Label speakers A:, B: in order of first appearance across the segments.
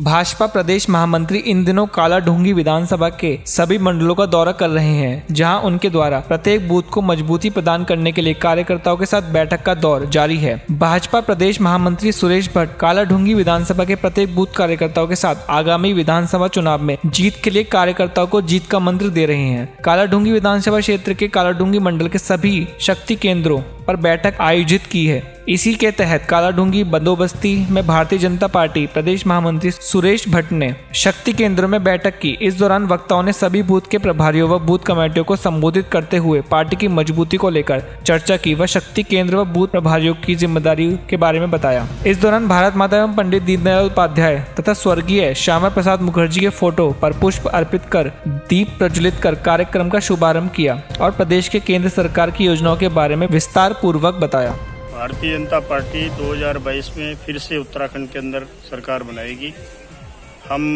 A: भाजपा प्रदेश महामंत्री इन दिनों कालाढूंगी विधानसभा के सभी मंडलों का दौरा कर रहे हैं, जहां उनके द्वारा प्रत्येक बूथ को मजबूती प्रदान करने के लिए कार्यकर्ताओं के साथ बैठक का दौर जारी है। भाजपा प्रदेश महामंत्री सुरेश भट्ट कालाढूंगी विधानसभा के प्रत्येक बूथ कार्यकर्ताओं के साथ आगामी विधानसभा चुनाव में जीत के लिए कार्यकर्ताओं को जीत का मंत्र दे रहे हैं। कालाढूंगी विधानसभा क्षेत्र के कालाढूंगी मंडल के सभी शक्ति केंद्रों पर बैठक आयोजित की है। इसी के तहत कालाढूंगी बंदोबस्ती में भारतीय जनता पार्टी प्रदेश महामंत्री सुरेश भट्ट ने शक्ति केंद्रों में बैठक की। इस दौरान वक्ताओं ने सभी बूथ के प्रभारियों व बूथ कमेटियों को संबोधित करते हुए पार्टी की मजबूती को लेकर चर्चा की व शक्ति केंद्र व बूथ प्रभारियों की जिम्मेदारी के बारे में बताया। इस दौरान भारत माता एवं पंडित दीनदयाल उपाध्याय तथा स्वर्गीय श्यामा प्रसाद मुखर्जी के फोटो पर पुष्प अर्पित कर दीप प्रज्वलित कर कार्यक्रम का शुभारंभ किया और प्रदेश के केंद्र सरकार की योजनाओं के बारे में विस्तार पूर्वक बताया।
B: भारतीय जनता पार्टी 2022 में फिर से उत्तराखंड के अंदर सरकार बनाएगी। हम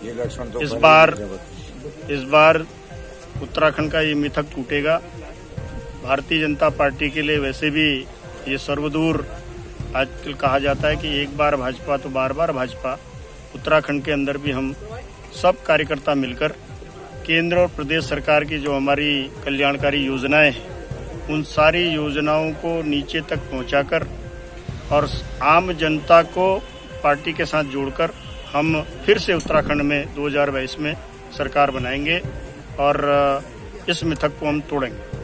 B: इस बार उत्तराखंड का ये मिथक टूटेगा। भारतीय जनता पार्टी के लिए वैसे भी ये सर्वदूर आजकल कहा जाता है कि एक बार भाजपा तो बार बार भाजपा। उत्तराखंड के अंदर भी हम सब कार्यकर्ता मिलकर केंद्र और प्रदेश सरकार की जो हमारी कल्याणकारी योजनाएं हैं उन सारी योजनाओं को नीचे तक पहुंचाकर और आम जनता को पार्टी के साथ जोड़कर हम फिर से उत्तराखंड में 2022 में सरकार बनाएंगे और इस मिथक को हम तोड़ेंगे।